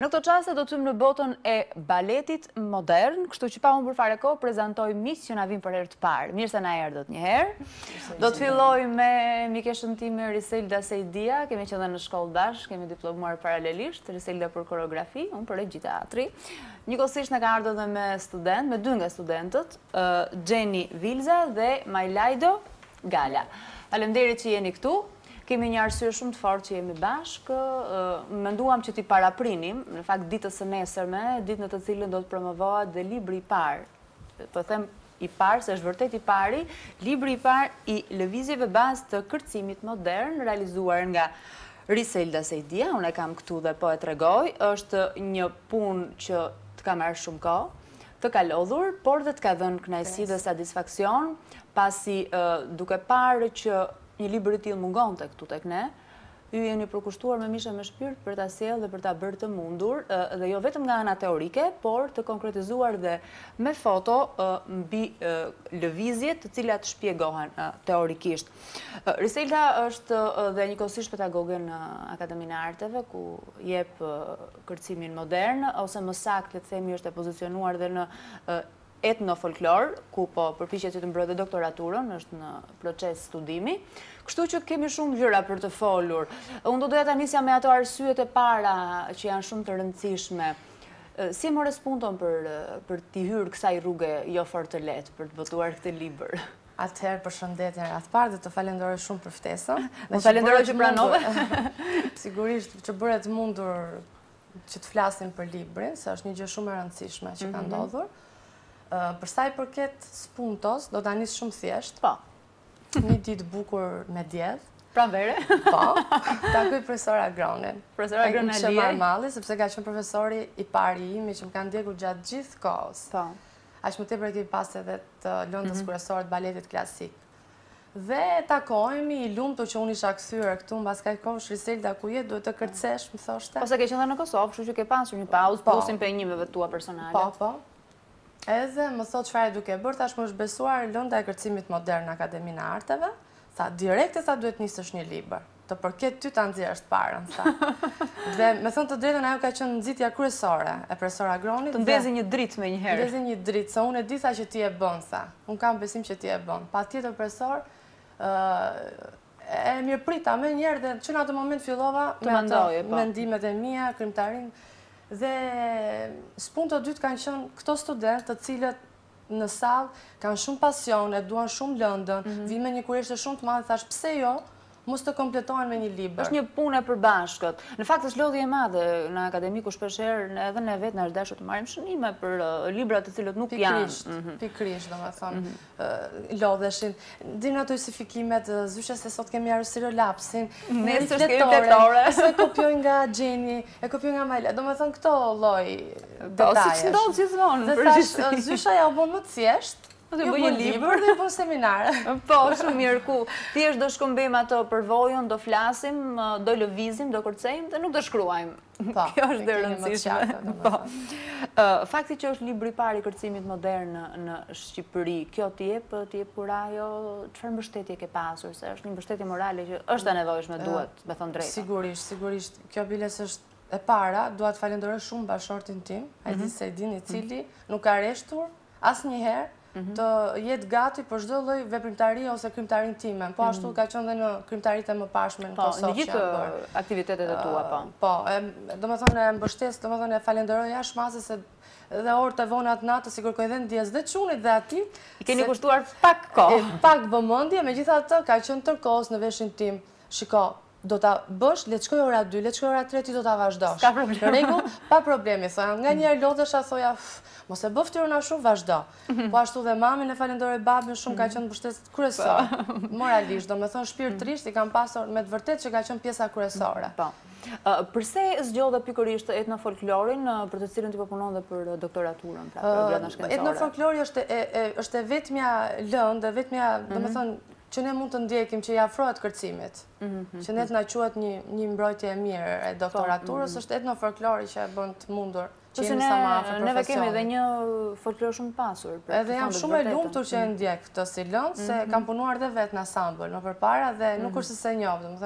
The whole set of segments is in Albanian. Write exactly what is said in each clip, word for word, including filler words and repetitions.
Në këto qaste do të tymë në botën e baletit modern, kështu që pa unë për fare kohë, prezentoj mis që na vim për herë të parë. Mirë se na erdhët një herë. Do të filloj me mikeshën time Riselda Sejdia, kemi që dhe në shkollë dash, kemi diplomuar paralelisht, Riselda për koreografi, unë për regji teatri. Njëkohësisht në ka ardhur dhe me student, me dy nga studentët, Gjeni Vilza dhe Majlajdo Gala. Faleminderit që jeni këtu. Kemi një arsye shumë të fortë që jemi bashkë, menduam që t'i paraprinim, në fakt ditës së nesërme, ditë në të cilën do të promovohet dhe libri i parë. Po them i parë, se është vërtet i pari, libri i parë i lëvizjeve bazë të kërcimit modern, realizuar nga Riselda Sejdia, unë e kam këtu dhe po e tregoj, është një punë që të ka marrë shumë kohë, të ka lodhur, por dhe të ka dhënë kënaqësi dhe satisfaksion, pasi duke parë që një libër i tillë mungon të këtu tek ne, ju jeni përkushtuar me mishe me shpirt për ta sjellë dhe për ta bërë të mundur, dhe jo vetëm nga ana teorike, por të konkretizuar dhe me foto mbi lëvizjet të cilat shpjegohen teorikisht. Riselda është dhe njëkohësisht pedagoge në Akademinë e Arteve, ku jep kërcimin modern, ose më saktë le të themi është e pozicionuar dhe në etnofolklor, ku po përpiqet që të mbrojë doktoraturën, është në proces studimi. Kështu që kemi shumë gjëra për të folur. Unë do doja ta nisja me ato arsyet e para që janë shumë të rëndësishme. Si morë spunton për për t'i hyrë kësaj rruge jo fort të lehtë për të botuar këtë libër? Atëherë përshëndetje në radhë parë dhe të falenderoj shumë për ftesën. Unë falenderoj që pranove. Sigurisht që bëret mundur që të flasim për librin, se është një gjë shumë e rëndësishme që ka ndodhur. Për sa i përket spuntos, do ta nis shumë thjesht. Po. Një ditë bukur me diell. Pranvere? Po. Takoj profesor Agronin. Profesor Agronin e marr malli, sepse ka qenë profesori i pari imi që më kanë ndjekur gjatë gjithë kohës. Po. Aq më tepër kemi pas edhe të lëndës kryesore të baletit klasik. Dhe takohemi i lumtur që unë isha kthyer këtu mbas kaq kohësh, Riselda, ku je, duhet të kërcesh, më thoshte. Po se ke qenë në Kosovë, kështu që ke pasur një pauzë, plus impenjimeve tua personale. Po, po. Edhe më thot çfarë duke bërë, tash më është besuar lënda e kërcimit modern në Akademinë e Arteve, tha direkt e sa duhet nisësh një libër, të përket ty ta nxjerrësh parën, tha. Dhe me thënë të drejtën ajo ka qenë nxitja kryesore e profesor Agronit. Të ndezi një dritë me një herë. Ndezi një dritë, se unë e di tha që ti e bën, tha. Unë kam besim që ti e bën. Patjetër profesor, e mirëprita më një herë dhe që në atë moment fillova me ato mendimet e mia, krimtarin. Dhe spunto të dytë kanë qenë këto studentë të cilët në sallë kanë shumë pasion, e duan shumë lëndën, vinë me një kureshtë shumë të madhe, thash pse jo, mos të kompletohen me një libër. Është një punë e përbashkët. Në fakt është lodhje e madhe në akademi ku shpeshherë edhe ne vetë na është dashur të marrim shënime për libra të cilët nuk janë. Pikërisht, pikërisht, domethënë, lodheshin. Dinë ato justifikimet, zyshja se sot kemi arsyero lapsin, nesër kemi fletore. Se kopjoj nga Gjeni, e kopjoj nga Majla. Domethënë këto lloj detajesh. Si ndodh gjithmonë. Dhe thash, zysha ja u bën më të thjeshtë. Do të bëj një libër dhe bëj seminare. Po, shumë mirë ku. Thjesht do shkëmbejmë ato përvojën, do flasim, do lëvizim, do kërcejmë dhe nuk do shkruajmë. Po, kjo është e rëndësishme. Po. Fakti që është libri i parë i kërcimit modern në Shqipëri, kjo t'i jep, t'i jep kurajo, çfarë mbështetje ke pasur, se është një mbështetje morale që është e nevojshme, duhet, me thënë drejtën. Sigurisht, sigurisht. Kjo biles është e para, dua të falenderoj shumë bashortin tim, Aidin Sejdin, i cili nuk ka rreshtur asnjëherë të jetë gati për çdo lloj veprimtarie ose krimtarin time. Po ashtu ka qenë dhe në krimtaritë e mëparshme në Kosovë. Po, në gjithë aktivitetet e tua, po. Po, domethënë e mbështes, domethënë e falenderoj jashtë se dhe orët e vonat natës i kërkoj dhe ndjes dhe çunit dhe atij. I keni kushtuar pak kohë. Pak vëmendje, megjithatë ka qenë tërkohës në veshin tim. Shiko, do ta bësh, le të shkoj ora dy, le të shkoj ora tre, ti do ta vazhdosh. Ka problem. Në rregull, pa probleme, thoya. Nga njëherë lodhesha, thoja, mos e bëf tyrona shumë, vazhdo. Po ashtu dhe mamin e falenderoj babin shumë, ka qenë mbështetës kryesor. Moralisht, domethënë shpirtërisht i kam pasur me të vërtetë që ka qenë pjesa kryesore. Po. Përse zgjodhe pikërisht etnofolklorin për të cilën ti po punon dhe për doktoraturën, pra për gradën shkencore? Etnofolklori është është e vetmja lëndë, e vetmja, domethënë që ne mund të ndjekim që i afrohet kërcimit, që ne të na quhet një mbrojtje e mirë e doktoraturës, është etnofolklori që e bën të mundur që jemi sa më afër profesionit. Neve kemi edhe një folklor shumë pasur. Edhe jam shumë e lumtur që e ndjek këtë si lëndë, se kam punuar dhe vetë në ansambël më përpara dhe nuk është se e njoh, domethënë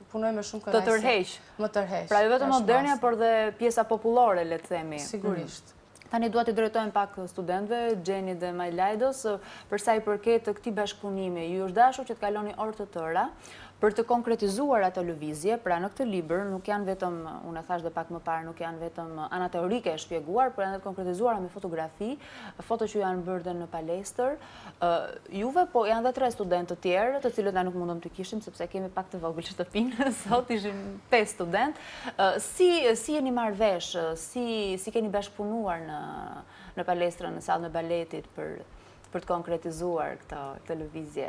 punoj me shumë kënaqësi. Të tërheq. Më tërheq. Pra jo vetëm modernja, por dhe pjesa popullore, le të themi. Sigurisht. Tani dua t'i drejtojmë pak studentëve, Gjeni dhe Majlajdos, për sa i përket të këtij bashkëpunimi. Ju është dashur që të kaloni orë të tëra për të konkretizuar ato lëvizje. Pra në këtë libër nuk janë vetëm, unë e thash dhe pak më parë, nuk janë vetëm ana teorike e shpjeguar, por janë të konkretizuara me fotografi, foto që janë bërë dhe në palestër. Juve, po janë dhe tre studentë të tjerë, të cilët na nuk mundëm të kishim, sepse kemi pak të vogël shtëpinë, sot ishim pesë studentë. Si si jeni marrë vesh, si si keni bashkëpunuar në në palestrën në sallën e baletit për për të konkretizuar këtë këtë lëvizje?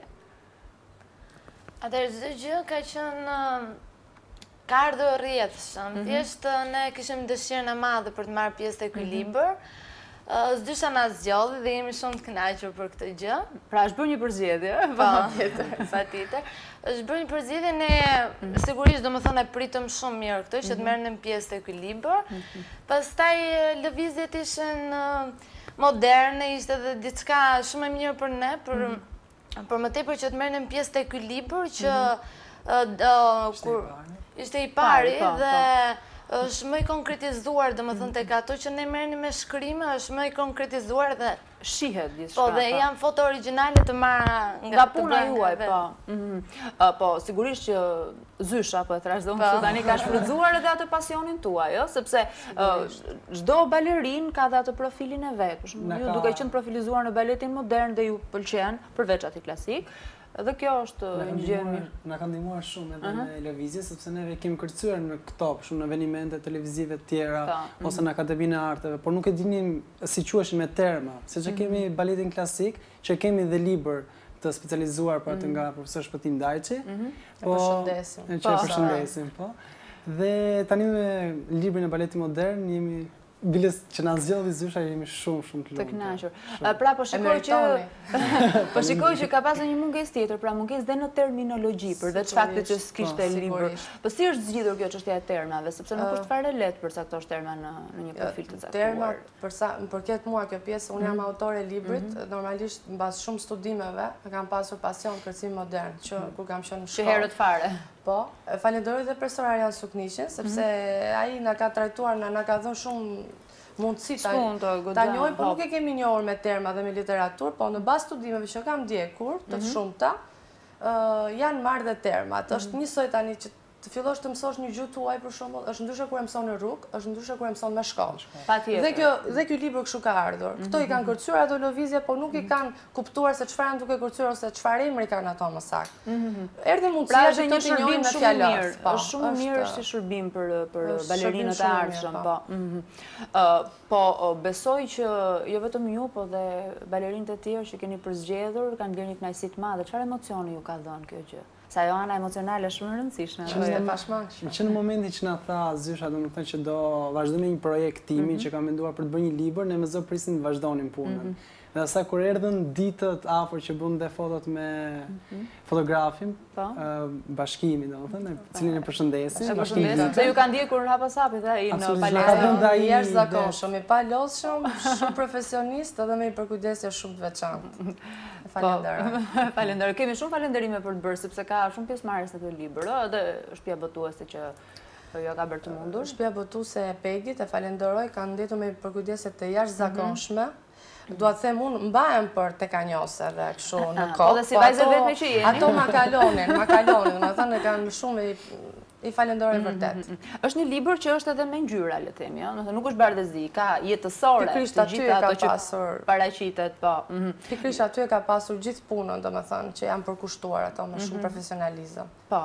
Atëherë çdo gjë ka qenë ka ardhur rrjedhshëm. Thjesht ne kishim dëshirën e madhe për të marrë pjesë te ky libër. S'dysha na zgjodhi dhe jemi shumë të kënaqur për këtë gjë. Pra është bërë një përzgjedhje, patjetër, patjetër. Është bërë një përzgjedhje, ne sigurisht domethënë e pritëm shumë mirë këtë që të merrnim pjesë te ky libër. Pastaj lëvizjet ishin moderne, ishte edhe diçka shumë e mirë për ne, për për më tepër që të merrnim pjesë te ky libër që kur ishte i pari dhe është më i konkretizuar, domethënë tek ato që ne merrnim me shkrime, është më i konkretizuar dhe shihet diçka. Po, dhe janë foto origjinale të marra nga puna juaj, po. Po, sigurisht që zysha, po e thrash dhe unë që tani ka shfrytzuar edhe atë pasionin tuaj, jo? Sepse çdo balerin ka dhe atë profilin e vet. Për shembull, ju duke qenë profilizuar në baletin modern dhe ju pëlqen, përveç atij klasik. Dhe kjo është një gjë mirë. Na ka ndihmuar shumë edhe në lëvizje, sepse neve kemi kërcyer në këto, për shumë në evenimente televizive të tjera, ose në Akademinë e Arteve, por nuk e dinim si quheshin me terma, se që kemi baletin klasik, që kemi dhe libër të specializuar për atë nga profesor Shpëtim Dajqi. E përshëndesim. Që e përshëndesim, po. Dhe tani me librin e baletit modern, jemi Biles që na zgjodhi zysha jemi shumë shumë të lumtur. Të kënaqur. Pra po shikoj që po shikoj që ka pasur një mungesë tjetër, pra mungesë dhe në terminologji, përveç faktit që s'kishte libër. Po si është zgjidhur kjo çështja e termave, sepse nuk është fare lehtë përcaktosh terma në në një profil të caktuar. Termat, për sa më përket mua kjo pjesë, unë jam autore e librit, normalisht mbas shumë studimeve kam pasur pasion kërcim modern, që kur kam qenë në shkollë. Që herët fare. Po, falenderoj dhe profesor Arjan Suknishin, sepse ai na ka trajtuar, na ka dhënë shumë mundësi ta njohim, por nuk e kemi njohur me terma dhe me literaturë, po në bazë studimeve që kam ndjekur, të shumta, janë marrë dhe termat. Është njësoj tani që të fillosh të mësosh një gjuhë tuaj për shembull, është ndryshe kur e mëson në rrugë, është ndryshe kur e mëson me shkollë. Dhe kjo dhe ky libër kështu ka ardhur. Këto i kanë kërcyer ato lëvizje, por nuk i kanë kuptuar se çfarë janë duke kërcyer ose çfarë emri kanë ato më saktë. Erdhi mundësia që të njohim me fjalë. Është shumë mirë si shërbim për për balerinët e ardhshëm, po. Po besoj që jo vetëm ju, po dhe balerinët e tjerë që keni përzgjedhur kanë bërë një kënaqësi të madhe. Çfarë emocioni ju ka dhënë kjo gjë? Sa jo ana emocionale shumë e rëndësishme. Është e pashmangshme. Që në momentin që na tha zysha, domethënë që do vazhdojmë një projekt timi që kam menduar për të bërë një libër, ne me zë prisim të vazhdonim punën. Dhe sa kur erdhën ditët afër që bëm dhe fotot me fotografin, bashkimi, domethënë, cilin e përshëndesim. E përshëndesim, se ju kanë ndjekur hapa hapit ai në palestër. Absolutisht, ai jashtëzakonshëm, i palodhshëm, shumë profesionist dhe me një përkujdesje shumë të veçantë. Falenderoj. Falenderoj. Kemi shumë falenderime për të bërë, sepse ka shumë pjesëmarrës në këtë libër, dhe shtëpia botuese që jo ka bërë të mundur. Shtëpia botuese e Pegit, e falenderoj, kanë ndetur me përkujdesje të jashtëzakonshme. Dua të them unë mbahem për tekanjose dhe kështu në kohë. Po dhe si vajzë vetme që jeni. Ato ma kalonin, ma kalonin, domethënë kanë shumë i falenderoj vërtet. Është një libër që është edhe me ngjyra, le të themi, ëh, domethënë nuk është bardhëzi, ka jetësore të gjitha ato që paraqitet, po. Pikërisht aty e ka pasur gjithë punën, domethënë, që janë përkushtuar ato me shumë profesionalizëm. Po.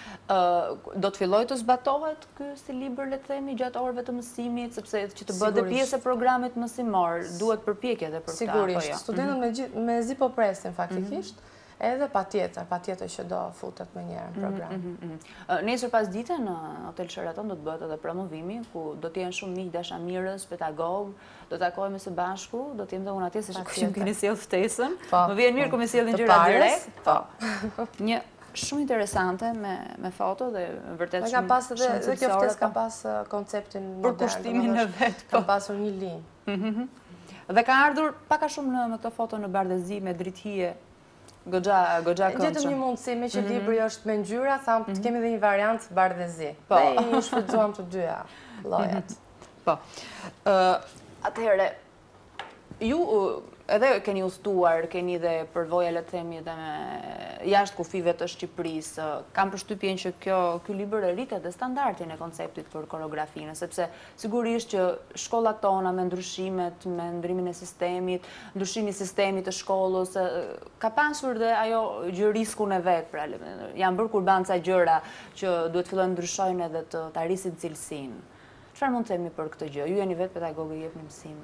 Do të filloj të zbatohet ky si libër, le të themi, gjatë orëve të mësimit, sepse që të bëhet pjesë e programit mësimor, duhet përpjekje edhe për këtë. Sigurisht, studentët me zi po presin faktikisht. Edhe pa tjetër, pa tjetër që do futet me njerë në program. Nesër pas dite në Hotel Sheraton do të bëhet edhe promovimi, ku do t'jenë shumë mikë dashamirës, pedagog, do të takojme së bashku, do t'jem dhe unë atje se shumë keni sjellë ftesën. Më vjen mirë ku me sjellin gjëra direkt. Një shumë interesante me foto dhe vërtet shumë shëndetësore. Dhe kjo ftesë ka pas konceptin modern. Për kushtimin e vetë. Ka pasur një linjë. Dhe ka ardhur paka shumë në këto foto në bardhëzi me drithije. Gogja këndshëm. Gjetëm një mundësi, me që libri është me ngjyra, thamë të kemi dhe një variant bardhëzi. Dhe i shfrytzuam të dyja llojet. Po. Atëherë, ju edhe keni ustuar, keni dhe përvoja, le të themi, edhe me jashtë kufive të Shqipërisë. Kam përshtypjen që kjo ky libër e rritet dhe standardin e konceptit për koreografinë, sepse sigurisht që shkollat tona me ndryshimet, me ndryrimin e sistemit, ndryshimi i sistemit të shkollës, ka pasur dhe ajo gjë riskun e vet, pra janë bërë kurbanca gjëra që duhet fillojnë ndryshojnë edhe të të arrisin cilësinë. Çfarë mund të themi për këtë gjë? Ju jeni vetë pedagogë, jepni mësim.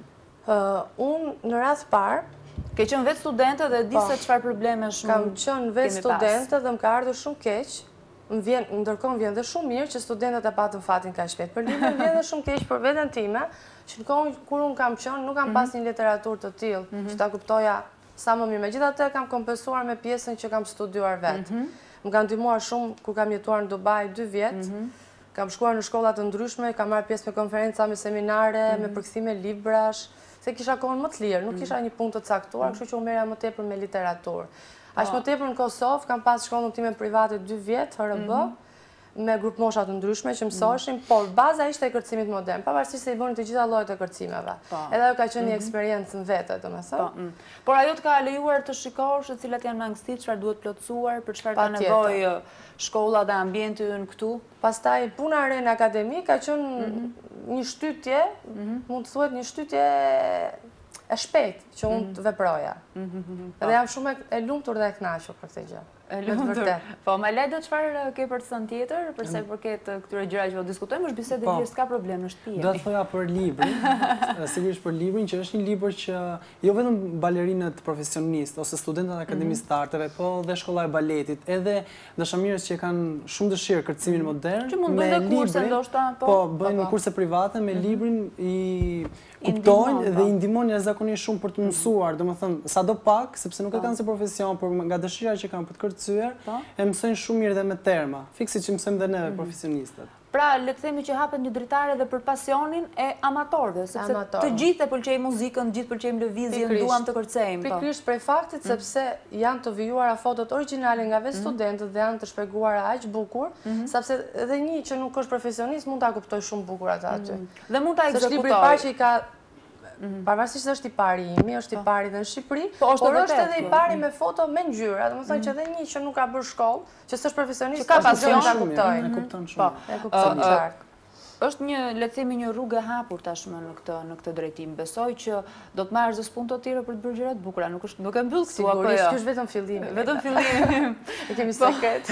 Unë në rast parë, ke qenë vetë studente dhe di se çfarë probleme shumë kam qenë vetë studente dhe më ka ardhur shumë keq. Ndërkohë më vjen dhe shumë mirë që studentët e patën fatin kaq shpejt. Për librin vjen dhe shumë keq për veten time, që në kohën kur unë kam qenë, nuk kam pas një literaturë të tillë që ta kuptoja sa më mirë. Megjithatë kam kompensuar me pjesën që kam studiuar vetë. Më kanë ndihmuar shumë kur kam jetuar në Dubai dy vjet. Kam shkuar në shkolla të ndryshme, kam marrë pjesë me konferenca, me seminare, me përkthime librash, se kisha kohën më të lirë, nuk kisha një punë të caktuar, kështu që u merja më tepër me literaturë. Aq më tepër në Kosovë, kam pas shkollën time private dy vjet, H R B, me grup mosha të ndryshme që mësoheshin, por baza ishte e kërcimit modern, pavarësisht se i bënin të gjitha llojet e kërcimeve. Edhe ajo ka qenë një eksperiencë në vete, domethënë. Por ajo të ka lejuar të shikosh se cilat janë mangësitë, çfarë duhet plotësuar, për çfarë ka nevojë shkolla dhe ambienti ynë këtu. Pastaj puna re në akademi ka qenë një shtytje, mund të thuhet një shtytje e shpejt që unë të veproja. Edhe jam shumë e lumtur dhe e kënaqur për këtë gjë. E lumtur. Po, më lejtë çfarë ke për të thënë tjetër, për sa i përket këtyre gjërave që do diskutojmë, është bisedë lirë, s'ka problem në shtëpi. Do të thoja për librin, sigurisht për librin që është një libër që jo vetëm balerinët profesionistë ose studentët akademisë të arteve, po dhe shkolla e baletit, edhe dashamirës që kanë shumë dëshirë kërcimin modern, që mund bëjnë kurse ndoshta, po bëjnë kurse private me librin i kuptojnë dhe i ndihmojnë jashtëzakonisht shumë për të mësuar, domethënë sado pak, sepse nuk e kanë si profesion, por nga dëshira që kanë për të kërcyer, e mësojnë shumë mirë dhe me terma, fiksi që mësojmë dhe ne profesionistët. Pra, le të themi që hapet një dritare dhe për pasionin e amatorëve, sepse të gjithë e pëlqejmë muzikën, të gjithë pëlqejmë lëvizjen, duam të kërcejmë. Pikërisht prej faktit sepse janë të vijuara fotot origjinale nga vetë studentët dhe janë të shpjeguara aq bukur, sepse edhe një që nuk është profesionist mund ta kuptoj shumë bukur atë aty. Dhe mund ta ekzekutoj. Është libri i parë që i ka pavarësisht se është i pari imi, është i pari dhe në Shqipëri, por është edhe i pari me foto me ngjyra, domethënë që edhe një që nuk ka bërë shkollë, që s'është profesionist, ka pasion ta kuptoj. E kupton shumë. E kupton qartë. Është një, le të themi, një rrugë e hapur tashmë në këtë në këtë drejtim. Besoj që do të marrësh spunt të tjera për të bërë gjëra të bukura, nuk është nuk e mbyll këtu apo jo. Sigurisht, ky është vetëm fillimi. Vetëm fillimi. E kemi sekret.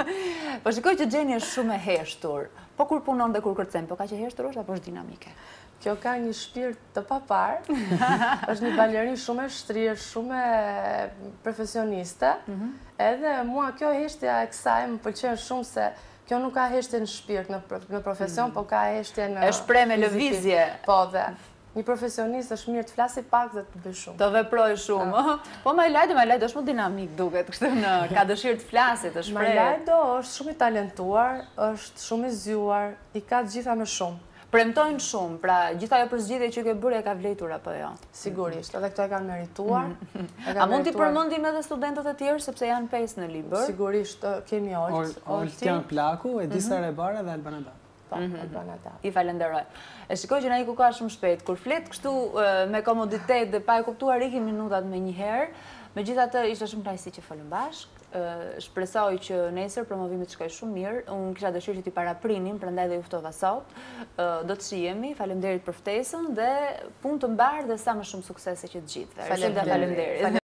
Po shikoj që Gjeni është shumë e heshtur. Po kur punon dhe kur kërcen, po kaq e heshtur është apo është dinamike? Kjo ka një shpirt të papar, është një balerinë shumë e shtrirë, shumë e profesioniste, edhe mua kjo heshtja e kësaj më pëlqen shumë se kjo nuk ka heshtje në shpirt, në profesion, po ka heshtje në... E shpreh me lëvizje. Po dhe. Një profesionist është mirë të flasi pak dhe të bëj shumë. Të veproj shumë. Po Majlajdo, Majlajdo është më dinamik duket, kështu në ka dëshirë të flasi, të shpreh. Majlajdo është shumë i talentuar, është shumë i zgjuar, i ka të gjitha me shumë. Premtojnë shumë, pra gjitha ajo përzgjedhje që ke bërë e ka vlerëtur apo jo? Sigurisht, edhe këto e kanë merituar. A mund t'i përmendim edhe studentët e tjerë sepse janë pesë në libër? Sigurisht, kemi Olt, Oltian Plaku, Edisa Rebara dhe Albana Dap. Po, Albana Dap. I falenderoj. E shikoj që na iku ka shumë shpejt. Kur flet kështu me komoditet dhe pa e kuptuar ikin minutat me një herë, megjithatë ishte shumë kënaqësi që folëm bashkë. Shpresoj që nesër promovimi të shkojë shumë mirë. Unë kisha dëshirë që t'i paraprinim, prandaj dhe ju ftova sot. Do të shihemi. Faleminderit për ftesën dhe punë të mbarë dhe sa më shumë suksese që të gjithëve. Faleminderit.